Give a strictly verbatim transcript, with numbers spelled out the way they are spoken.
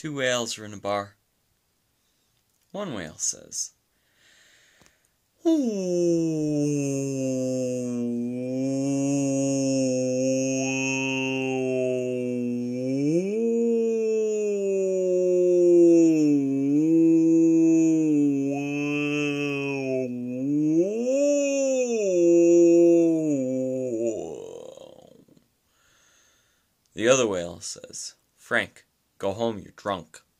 Two whales are in a bar. One whale says, the other whale says, Frank, go home, you're drunk.